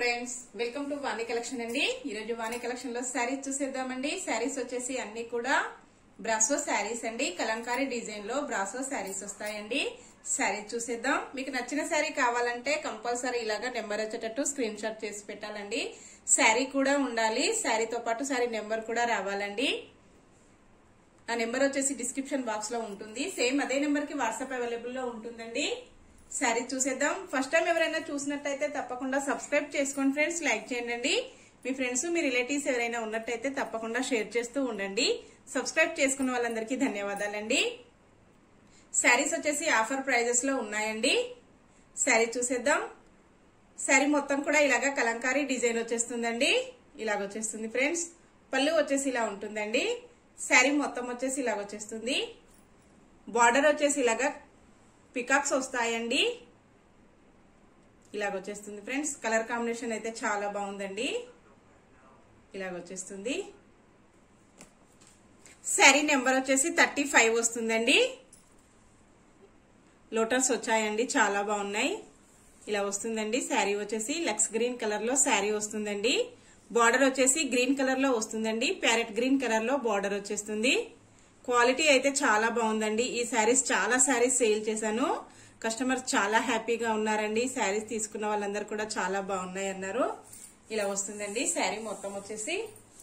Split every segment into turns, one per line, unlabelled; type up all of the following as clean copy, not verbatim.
Friends, welcome to Vani collection అండి. ఈ రోజు వాణి కలెక్షన్ లో శారీస్ చూసేద్దామండి. శారీస్ వచ్చేసి అన్ని కూడా బ్రాసో శారీస్ అండి. కలంకారీ డిజైన్ లో బ్రాసో శారీస్ వస్తాయండి. శారీస్ చూసేద్దాం. మీకు నచ్చిన శారీ కావాలంటే కంపల్సరీ ఇలాగా నెంబర్ వచ్చేటట్టు స్క్రీన్ షాట్ చేసి పెట్టాలండి. శారీ కూడా ఉండాలి, శారీతో పాటు శారీ నెంబర్ కూడా రావాలండి. ఆ నెంబర్ వచ్చేసి డిస్క్రిప్షన్ బాక్స్ లో ఉంటుంది. సేమ్ అదే నెంబర్ కి వాట్సాప్ అవైలబుల్ లో ఉంటుందండి. శారీ చూసేద్దాం. ఫస్ట్ టైం ఎవరైనా చూసినట్టయితే తప్పకుండా సబ్స్క్రైబ్ చేసుకోండి ఫ్రెండ్స్, లైక్ చేయండి. మీ ఫ్రెండ్స్ మీ రిలేటివ్స్ ఎవరైనా ఉన్నట్టయితే తప్పకుండా షేర్ చేస్తూ ఉండండి. సబ్స్క్రైబ్ చేసుకున్న వాళ్ళందరికీ ధన్యవాదాలండి. శారీస్ వచ్చేసి ఆఫర్ ప్రైజెస్ లో ఉన్నాయండి. శారీ చూసేద్దాం. శారీ మొత్తం కూడా ఇలాగా కలంకారీ డిజైన్ వచ్చేస్తుందండి. ఇలాగ వచ్చేస్తుంది ఫ్రెండ్స్. పళ్ళు వచ్చేసి ఇలా ఉంటుందండి. శారీ మొత్తం వచ్చేసి ఇలాగ వచ్చేస్తుంది. బార్డర్ వచ్చేసి ఇలాగా పికాక్స్ వస్తాయండి. ఇలాగ వచ్చేస్తుంది ఫ్రెండ్స్. కలర్ కాంబినేషన్ అయితే చాలా బాగుందండి. ఇలాగ వచ్చేస్తుంది. శారీ నెంబర్ వచ్చేసి 35 వస్తుందండి. లోటస్ వచ్చాయండి, చాలా బాగున్నాయి. ఇలా వస్తుందండి. శారీ వచ్చేసి లక్స్ గ్రీన్ కలర్ లో శారీ వస్తుందండి. బార్డర్ వచ్చేసి గ్రీన్ కలర్ లో వస్తుందండి. ప్యారెట్ గ్రీన్ కలర్ లో బార్డర్ వచ్చేస్తుంది. క్వాలిటీ అయితే చాలా బాగుందండి. ఈ శారీస్ చాలా శారీస్ సేల్ చేశాను. కస్టమర్స్ చాలా హ్యాపీగా ఉన్నారండి. శారీస్ తీసుకున్న వాళ్ళందరూ కూడా చాలా బాగున్నాయి అన్నారు. ఇలా వస్తుందండి. శారీ మొత్తం వచ్చేసి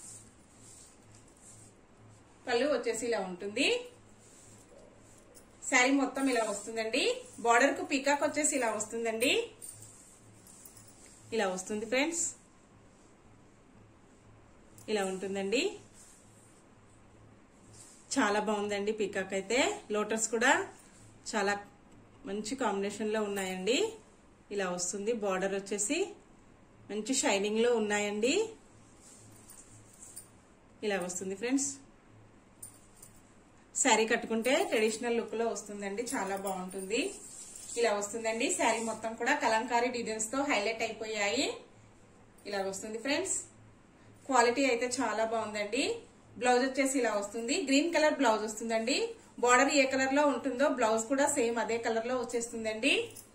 పళ్ళు వచ్చేసి ఇలా ఉంటుంది. శారీ మొత్తం ఇలా వస్తుందండి. బార్డర్ కు పీకాక్ వచ్చేసి ఇలా వస్తుందండి. ఇలా వస్తుంది ఫ్రెండ్స్. ఇలా ఉంటుందండి. చాలా బాగుందండి. పీకాక్ అయితే లోటస్ కూడా చాలా మంచి కాంబినేషన్ లో ఉన్నాయండి. ఇలా వస్తుంది. బార్డర్ వచ్చేసి మంచి షైనింగ్ లో ఉన్నాయండి. ఇలా వస్తుంది ఫ్రెండ్స్. శారీ కట్టుకుంటే ట్రెడిషనల్ లుక్ లో వస్తుందండి. చాలా బాగుంటుంది. ఇలా వస్తుందండి. శారీ మొత్తం కూడా కలంకారీ డిజైన్స్ తో హైలైట్ అయిపోయాయి. ఇలా వస్తుంది ఫ్రెండ్స్. క్వాలిటీ అయితే చాలా బాగుందండి. బ్లౌజ్ వచ్చేసి ఇలా వస్తుంది. గ్రీన్ కలర్ బ్లౌజ్ వస్తుందండి. బార్డర్ ఏ కలర్ లో ఉంటుందో బ్లౌజ్ కూడా సేమ్ అదే కలర్ లో వచ్చేస్తుందండి.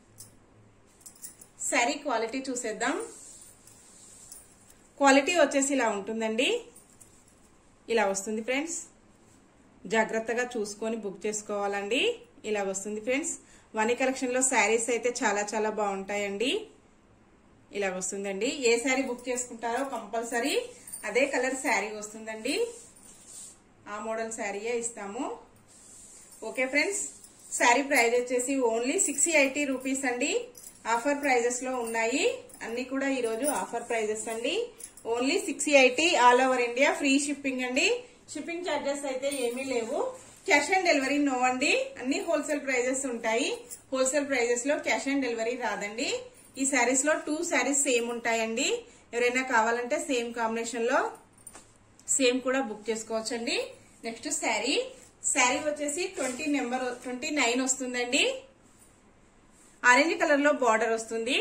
శారీ క్వాలిటీ చూసేద్దాం. క్వాలిటీ వచ్చేసి ఇలా ఉంటుందండి. ఇలా వస్తుంది ఫ్రెండ్స్. జాగ్రత్తగా చూసుకొని బుక్ చేసుకోవాలండి. ఇలా వస్తుంది ఫ్రెండ్స్. వాణి కలెక్షన్ లో శారీస్ అయితే చాలా చాలా బాగుంటాయండి. ఇలా వస్తుందండి. ఏ శారీ బుక్ చేసుకుంటారో కంపల్సరీ అదే కలర్ శారీ వస్తుందండి. ఆ మోడల్ శారీయే ఇస్తాము. Okay friends. శారీ ప్రైస్ వచ్చేసి ఓన్లీ 680 రూపీస్ అండి. ఆఫర్ ప్రైజెస్ లో ఉన్నాయి. అన్ని కూడా ఈ రోజు ఆఫర్ ప్రైజెస్ అండి. Only 680 all over India. Free shipping అండి. షిప్పింగ్ ఛార్జెస్ అయితే ఏమీ లేవు. క్యాష్ ఆన్ డెలివరీ నో అండి. అన్ని హోల్సేల్ ప్రైజెస్ ఉంటాయి. హోల్సేల్ ప్రైజెస్ లో క్యాష్ ఆన్ డెలివరీ రాదండి. ఈ శారీస్ లో 2 శారీస్ సేమ్ ఉంటాయండి. ఎవరైనా కావాలంటే సేమ్ కాంబినేషన్ లో సేమ్ కూడా బుక్ చేసుకోవచ్చండి. నెక్స్ట్ శారీ వచ్చేసి 29 వస్తుందండి. ఆరెంజ్ కలర్ లో బార్డర్ వస్తుంది.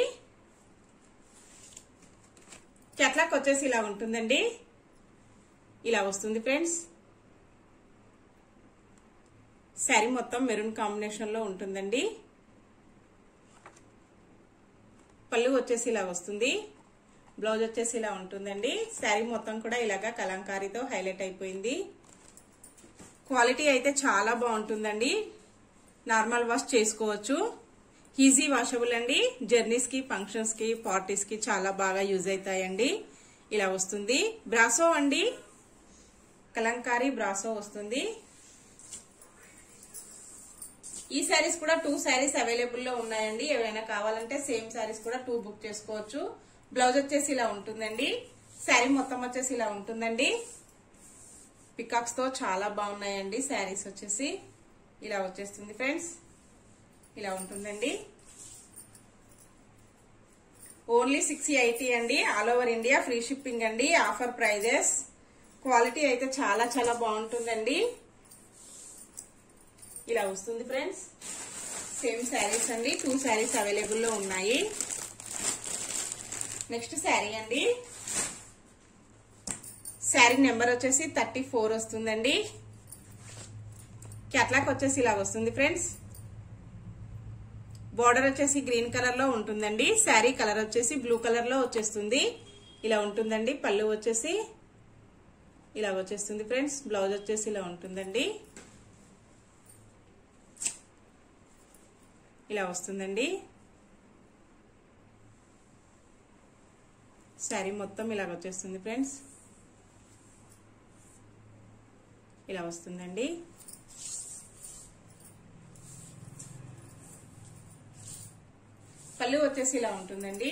క్యాట్లాక్ వచ్చేసి ఇలా ఉంటుందండి. ఇలా వస్తుంది ఫ్రెండ్స్. శారీ మొత్తం మెరూన్ కాంబినేషన్ లో ఉంటుందండి. పళ్ళు వచ్చేసి ఇలా వస్తుంది. బ్లౌజ్ వచ్చేసి ఇలా ఉంటుందండి. శారీ మొత్తం కూడా ఇలాగా కలంకారీతో హైలైట్ అయిపోయింది. క్వాలిటీ అయితే చాలా బాగుంటుందండి. నార్మల్ వాష్ చేసుకోవచ్చు. ఈజీ వాషబుల్ అండి. జర్నీస్ కి, ఫంక్షన్స్ కి, పార్టీస్ కి చాలా బాగా యూజ్ అవుతాయండి. ఇలా వస్తుంది. బ్రాసో అండి. కలంకారీ బ్రాసో వస్తుంది. ఈ శారీస్ కూడా 2 శారీస్ అవైలబుల్ లో ఉన్నాయండి. ఎవరైనా కావాలంటే సేమ్ శారీస్ కూడా 2 బుక్ చేసుకోవచ్చు. బ్లౌజ్ వచ్చేసి ఇలా ఉంటుందండి. శారీ మొత్తం వచ్చేసి ఇలా ఉంటుందండి. పికాక్స్ తో చాలా బాగున్నాయండి. శారీస్ వచ్చేసి ఇలా వచ్చేస్తుంది ఫ్రెండ్స్. ఇలా ఉంటుందండి. ఓన్లీ 680 అండి. All over India free shipping అండి. Offer prices. క్వాలిటీ అయితే చాలా చాలా బాగుంటుందండి. ఇలా వస్తుంది ఫ్రెండ్స్. సేమ్ శారీస్ అండి. 2 శారీస్ అవైలబుల్ లో ఉన్నాయి. నెక్స్ట్ శారీ అండి. శారీ నెంబర్ వచ్చేసి 34 వస్తుందండి. క్యాట్లాక్ వచ్చేసి ఇలా వస్తుంది ఫ్రెండ్స్. బార్డర్ వచ్చేసి గ్రీన్ కలర్ లో ఉంటుందండి. శారీ కలర్ వచ్చేసి బ్లూ కలర్ లో వచ్చేస్తుంది. ఇలా ఉంటుందండి. పళ్ళు వచ్చేసి ఇలా వచ్చేస్తుంది ఫ్రెండ్స్. బ్లౌజ్ వచ్చేసి ఇలా ఉంటుందండి. ఇలా వస్తుందండి. శారీ మొత్తం ఇలా వచ్చేస్తుంది ఫ్రెండ్స్. ఇలా వస్తుందండి. పళ్ళు వచ్చేసి ఇలా ఉంటుందండి.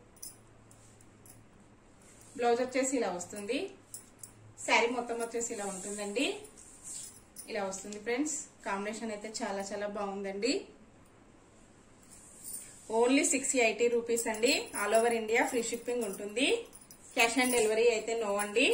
బ్లౌజ్ వచ్చేసి ఇలా వస్తుంది. శారీ మొత్తం వచ్చేసి ఇలా ఉంటుందండి. ఇలా వస్తుంది ఫ్రెండ్స్. కాంబినేషన్ అయితే చాలా చాలా బాగుందండి. ఓన్లీ 680 రూపీస్ అండి. All over India free shipping ఉంటుంది. క్యాష్ ఆన్ డెలివరీ అయితే నో అండి.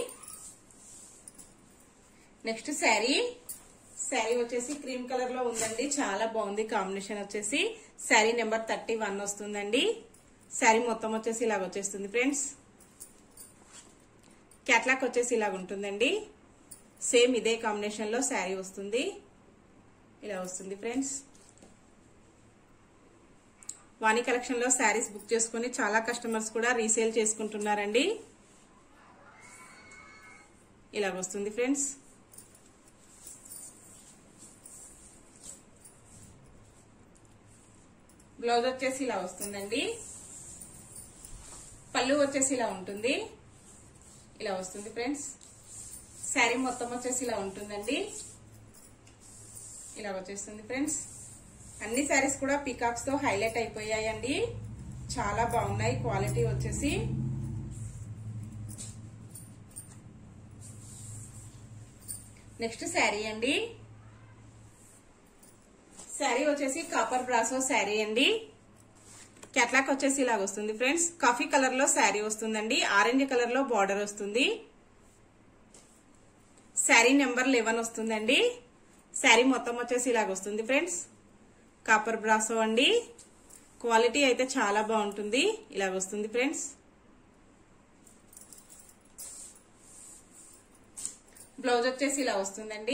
నెక్స్ట్ శారీ వచ్చేసి క్రీమ్ కలర్ లో ఉందండి. చాలా బాగుంది కాంబినేషన్ వచ్చేసి. శారీ నెంబర్ 31 వస్తుందండి. శారీ మొత్తం వచ్చేసి ఇలాగ వచ్చేస్తుంది ఫ్రెండ్స్. క్యాట్లాగ్ వచ్చేసి ఇలాగ ఉంటుందండి. సేమ్ ఇదే కాంబినేషన్ లో శారీ వస్తుంది. ఇలా వస్తుంది ఫ్రెండ్స్. వాణి కలెక్షన్ లో శారీస్ బుక్ చేసుకుని చాలా కస్టమర్స్ కూడా రీసేల్ చేసుకుంటున్నారండి. ఇలాగ వస్తుంది ఫ్రెండ్స్. బ్లౌజ్ వచ్చేసి ఇలా వస్తుందండి. పళ్ళు వచ్చేసి ఇలా ఉంటుంది. ఇలా వస్తుంది ఫ్రెండ్స్. శారీ మొత్తం వచ్చేసి ఇలా ఉంటుందండి. ఇలా వచ్చేస్తుంది ఫ్రెండ్స్. అన్ని శారీస్ కూడా పీకాక్స్ తో హైలైట్ అయిపోయాయండి. చాలా బాగున్నాయి క్వాలిటీ వచ్చేసి. నెక్స్ట్ శారీ అండి. శారీ వచ్చేసి కాపర్ బ్రాసో శారీ అండి. క్యాట్లాగ్ వచ్చేసి ఇలాగ వస్తుంది ఫ్రెండ్స్. కాఫీ కలర్ లో శారీ వస్తుందండి. ఆరెంజ్ కలర్ లో బార్డర్ వస్తుంది. శారీ నెంబర్ 11 వస్తుందండి. శారీ మొత్తం వచ్చేసి ఇలాగ వస్తుంది ఫ్రెండ్స్. కాపర్ బ్రాసో అండి. క్వాలిటీ అయితే చాలా బాగుంటుంది. ఇలాగ వస్తుంది ఫ్రెండ్స్. బ్లౌజ్ వచ్చేసి ఇలా వస్తుందండి.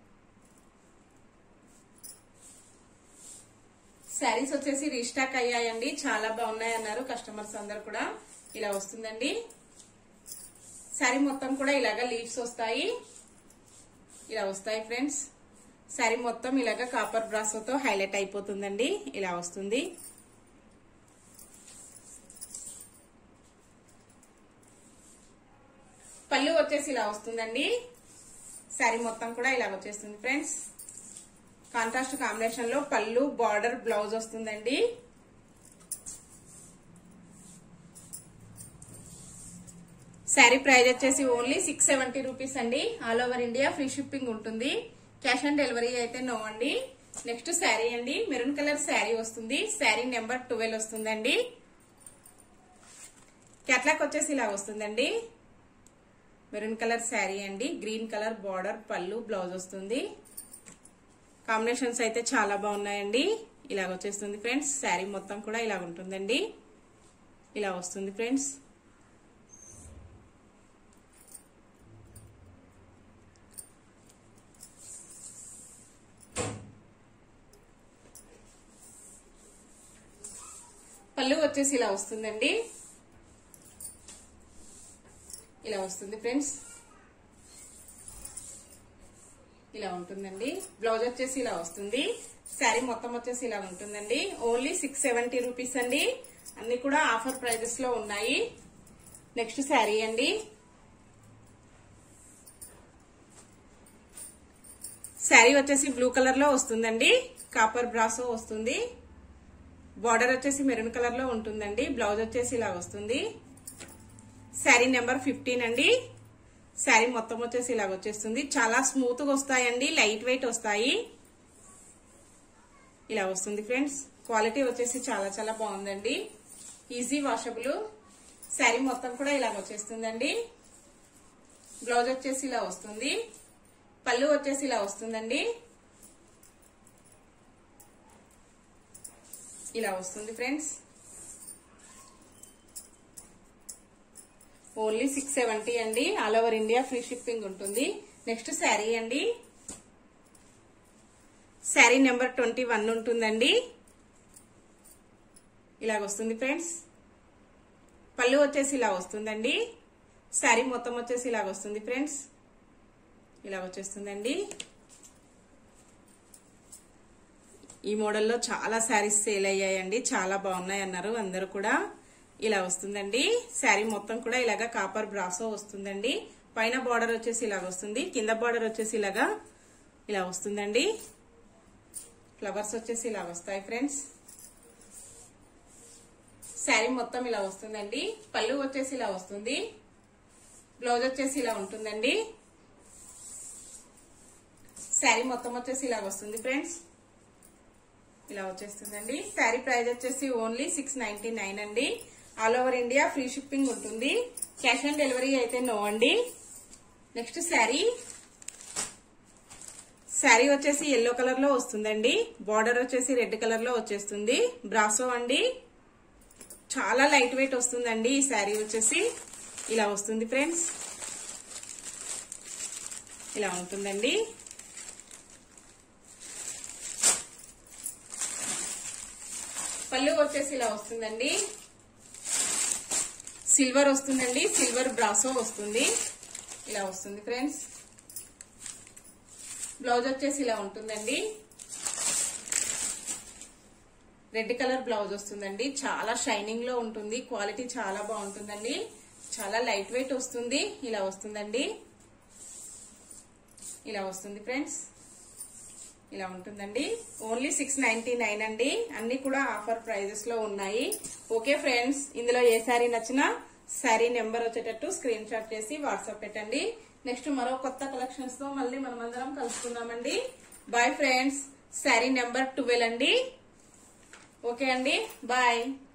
శారీస్ వచ్చేసి రీస్టాక్ అయ్యాయండి. చాలా బాగున్నాయి అన్నారు కస్టమర్స్ అందరు కూడా. ఇలా వస్తుందండి. శారీ మొత్తం కూడా ఇలాగ లీవ్స్ వస్తాయి. ఇలా వస్తాయి ఫ్రెండ్స్. శారీ మొత్తం ఇలాగ కాపర్ బ్రాసోతో హైలైట్ అయిపోతుందండి. ఇలా వస్తుంది. పళ్ళు వచ్చేసి ఇలా వస్తుందండి. శారీ మొత్తం కూడా ఇలా వచ్చేస్తుంది ఫ్రెండ్స్. కాంట్రాస్ట్ కాంబినేషన్ లో పళ్ళు, బార్డర్, బ్లౌజ్ వస్తుందండి. శారీ ప్రైస్ వచ్చేసి ఓన్లీ 670 రూపీస్ అండి. All over India free shipping ఉంటుంది. క్యాష్ ఆన్ డెలివరీ అయితే నో అండి. నెక్స్ట్ శారీ అండి. మెరూన్ కలర్ శారీ వస్తుంది. శారీ నెంబర్ 12 వస్తుందండి. క్యాట్లాగ్ వచ్చేసి ఇలా వస్తుందండి. మెరూన్ కలర్ శారీ అండి. గ్రీన్ కలర్ బార్డర్, పళ్ళు, బ్లౌజ్ వస్తుంది. కాంబినేషన్స్ అయితే చాలా బాగున్నాయండి. ఇలాగ వచ్చేస్తుంది ఫ్రెండ్స్. శారీ మొత్తం కూడా ఇలా ఉంటుందండి. ఇలా వస్తుంది ఫ్రెండ్స్. పళ్ళు వచ్చేసి ఇలా వస్తుందండి. ఇలా వస్తుంది ఫ్రెండ్స్. ఇలా ఉంటుందండి. బ్లౌజ్ వచ్చేసి ఇలా వస్తుంది. శారీ మొత్తం వచ్చేసి ఇలా ఉంటుందండి. ఓన్లీ 670 రూపీస్ అండి. అన్ని కూడా ఆఫర్ ప్రైజెస్ లో ఉన్నాయి. నెక్స్ట్ శారీ అండి. శారీ వచ్చేసి బ్లూ కలర్ లో వస్తుందండి. కాపర్ బ్రాసో వస్తుంది. బార్డర్ వచ్చేసి మెరూన్ కలర్ లో ఉంటుందండి. బ్లౌజ్ వచ్చేసి ఇలా వస్తుంది. శారీ నెంబర్ 15 అండి. శారీ మొత్తం వచ్చేసి ఇలాగ వచ్చేస్తుంది. చాలా స్మూత్ గా వస్తాయండి. లైట్ వెయిట్ వస్తాయి. ఇలా వస్తుంది ఫ్రెండ్స్. క్వాలిటీ వచ్చేసి చాలా చాలా బాగుందండి. Easy washable. శారీ మొత్తం కూడా ఇలాగ వచ్చేస్తుందండి. బ్లౌజ్ వచ్చేసి ఇలా వస్తుంది. పళ్ళు వచ్చేసి ఇలా వస్తుందండి. ఇలా వస్తుంది ఫ్రెండ్స్. ఓన్లీ 670 అండి. All over India free shipping ఉంటుంది. నెక్స్ట్ శారీ అండి. శారీ నెంబర్ 21 ఉంటుందండి. ఇలాగ వస్తుంది ఫ్రెండ్స్. పళ్ళు వచ్చేసి ఇలా వస్తుందండి. శారీ మొత్తం వచ్చేసి ఇలాగ వస్తుంది ఫ్రెండ్స్. ఇలాగ వచ్చేస్తుందండి. ఈ మోడల్లో చాలా శారీస్ సేల్ అయ్యాయండి, చాలా బాగున్నాయి అన్నారు అందరూ కూడా. ఇలా వస్తుందండి. శారీ మొత్తం కూడా ఇలాగా కాపర్ బ్రాసో వస్తుందండి. పైన బార్డర్ వచ్చేసి ఇలాగ వస్తుంది, కింద బార్డర్ వచ్చేసి ఇలాగా ఇలా వస్తుందండి. ఫ్లవర్స్ వచ్చేసి ఇలా వస్తాయి ఫ్రెండ్స్. శారీ మొత్తం ఇలా వస్తుందండి. పళ్ళు వచ్చేసి ఇలా వస్తుంది. బ్లౌజ్ వచ్చేసి ఇలా ఉంటుందండి. శారీ మొత్తం వచ్చేసి ఇలా వస్తుంది ఫ్రెండ్స్. ఇలా వచ్చేస్తుందండి. శారీ ప్రైస్ వచ్చేసి ఓన్లీ 699 అండి. All over India free shipping ఉంటుంది. క్యాష్ ఆన్ డెలివరీ అయితే నో అండి. నెక్స్ట్ శారీ వచ్చేసి ఎల్లో కలర్ లో వస్తుందండి. బార్డర్ వచ్చేసి రెడ్ కలర్ లో వచ్చేస్తుంది. బ్రాసో అండి. చాలా లైట్ వెయిట్ వస్తుందండి. ఈ శారీ వచ్చేసి ఇలా వస్తుంది ఫ్రెండ్స్. ఇలా ఉంటుందండి. పళ్ళు వచ్చేసి ఇలా వస్తుందండి. సిల్వర్ వస్తుందండి. సిల్వర్ బ్రాసో వస్తుంది. ఇలా వస్తుంది ఫ్రెండ్స్. బ్లౌజ్ వచ్చేసి ఇలా ఉంటుందండి. రెడ్ కలర్ బ్లౌజ్ వస్తుందండి. చాలా షైనింగ్ లో ఉంటుంది. క్వాలిటీ చాలా బాగుంటుందండి. చాలా లైట్ వెయిట్ వస్తుంది. ఇలా వస్తుందండి. ఇలా వస్తుంది ఫ్రెండ్స్. ఇలా ఉంటుందండి. ఓన్లీ 699 అండి. అన్ని కూడా ఆఫర్ ప్రైజెస్ లో ఉన్నాయి. ఓకే ఫ్రెండ్స్, ఇందులో ఏ శారీ నచ్చినా శారీ నెంబర్ వచ్చేటట్టు స్క్రీన్ షాట్ చేసి వాట్సాప్ పెట్టండి. నెక్స్ట్ మరో కొత్త కలెక్షన్స్ తో మళ్ళీ మనమందరం కలుసుకుందామండి. Bye friends. శారీ నెంబర్ 12 అండి. ఓకే అండి, బాయ్.